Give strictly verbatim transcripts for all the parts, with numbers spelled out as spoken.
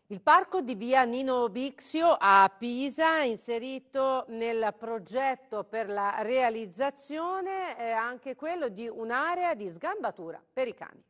Il parco di via Nino Bixio a Pisa, inserito nel progetto per la realizzazione, è anche quello di un'area di sgambatura per i cani.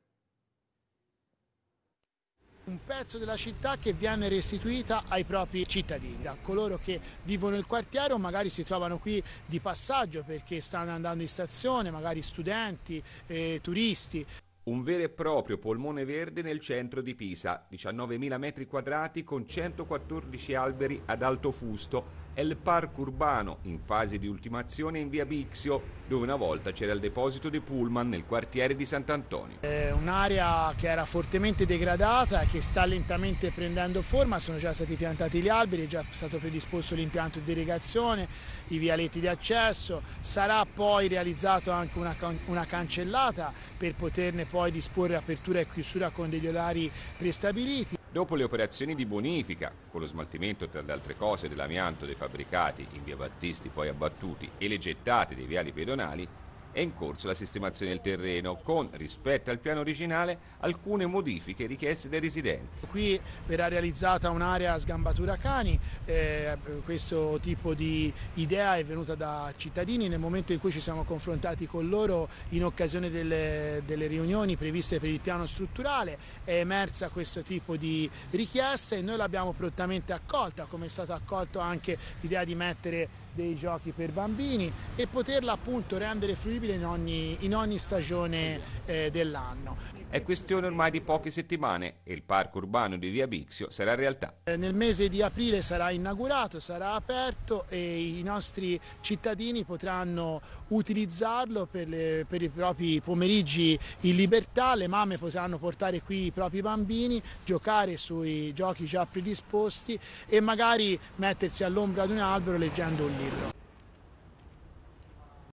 Un pezzo della città che viene restituita ai propri cittadini, a coloro che vivono nel quartiere o magari si trovano qui di passaggio perché stanno andando in stazione, magari studenti, eh, turisti. Un vero e proprio polmone verde nel centro di Pisa, diciannovemila metri quadrati con centoquattordici alberi ad alto fusto. È il parco urbano in fase di ultimazione in via Bixio, dove una volta c'era il deposito dei pullman nel quartiere di Sant'Antonio. È un'area che era fortemente degradata, che sta lentamente prendendo forma, sono già stati piantati gli alberi, è già stato predisposto l'impianto di irrigazione, i vialetti di accesso, sarà poi realizzato anche una, una cancellata per poterne poi disporre apertura e chiusura con degli orari prestabiliti. Dopo le operazioni di bonifica, con lo smaltimento tra le altre cose dell'amianto dei fabbricati in via Battisti poi abbattuti e le gettate dei viali pedonali, è in corso la sistemazione del terreno con, rispetto al piano originale, alcune modifiche richieste dai residenti. Qui verrà realizzata un'area a sgambatura cani, eh, questo tipo di idea è venuta da cittadini nel momento in cui ci siamo confrontati con loro in occasione delle, delle riunioni previste per il piano strutturale, è emersa questo tipo di richiesta e noi l'abbiamo prontamente accolta, come è stato accolto anche l'idea di mettere dei giochi per bambini e poterla appunto rendere fruibile in ogni, in ogni stagione eh, dell'anno. È questione ormai di poche settimane e il parco urbano di via Bixio sarà realtà. Eh, nel mese di aprile sarà inaugurato, sarà aperto e i nostri cittadini potranno utilizzarlo per, le, per i propri pomeriggi in libertà, le mamme potranno portare qui i propri bambini, giocare sui giochi già predisposti e magari mettersi all'ombra di un albero leggendo un libro.